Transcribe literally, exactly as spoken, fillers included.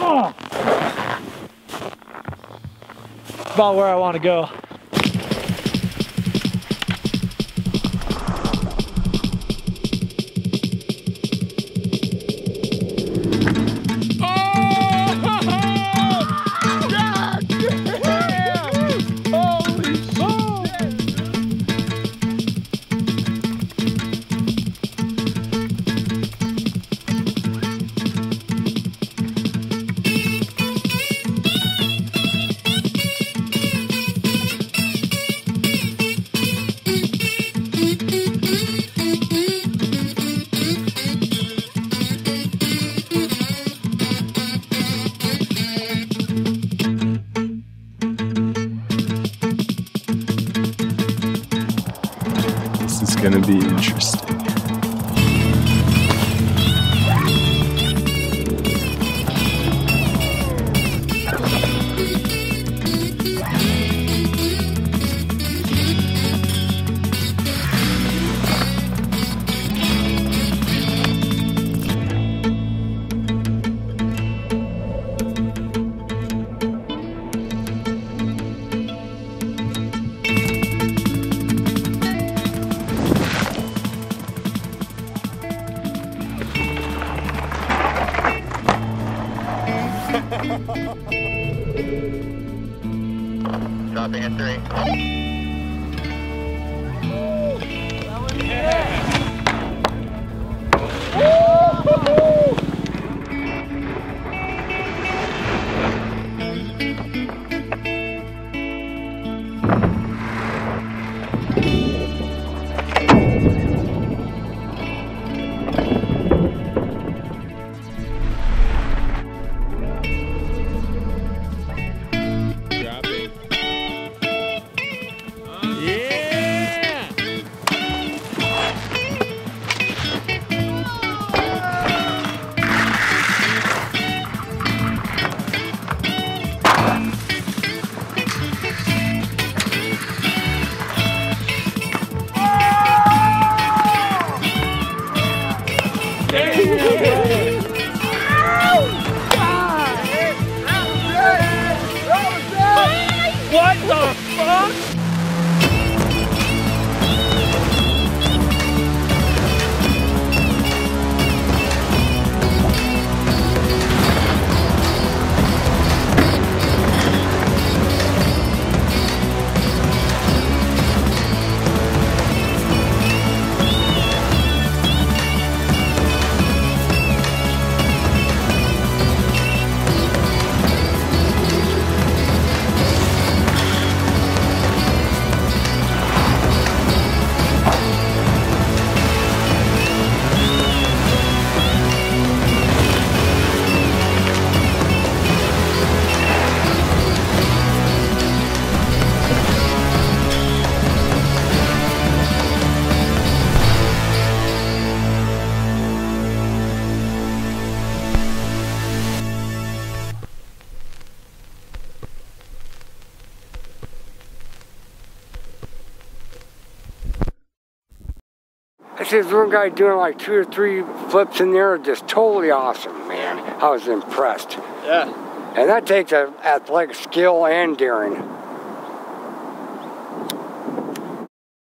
Oh. About where I want to go. Gonna be interesting. Dropping at three. What the fuck? I see this one guy doing like two or three flips in there, just totally awesome, man. I was impressed. Yeah. And that takes a athletic skill and daring.